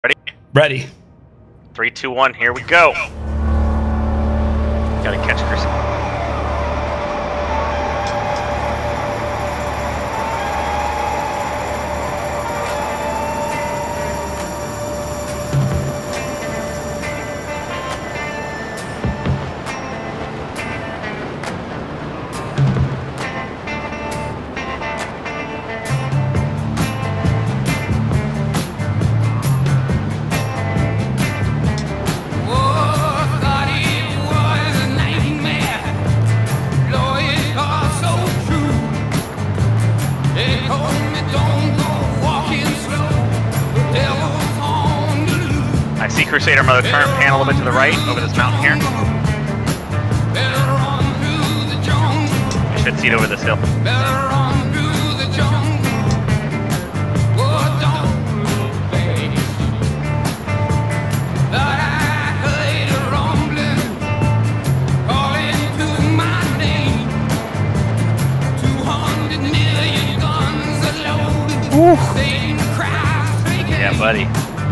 Ready? Ready. 3, 2, 1, here we go. Gotta catch Chris. I see Crusader. I'm going to turn and pan a little bit to the right over this mountain here. You should see it over this hill. Yeah, buddy.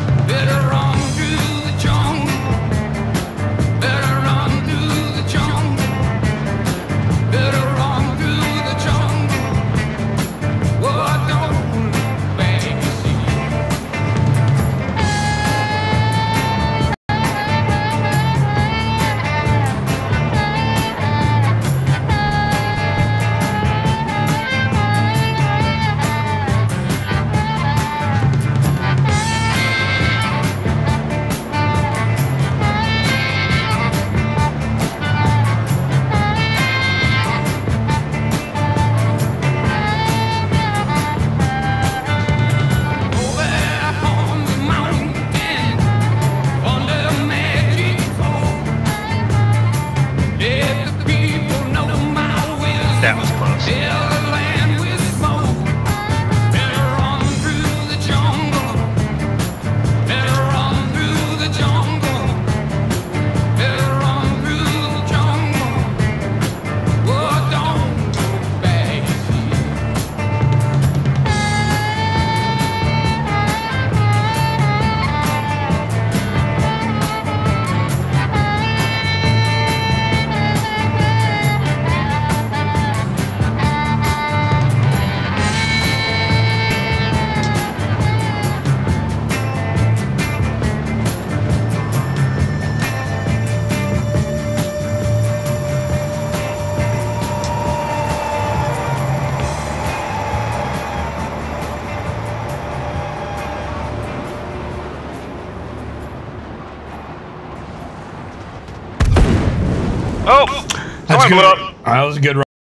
That was close. Oh! That's good. That was a good run.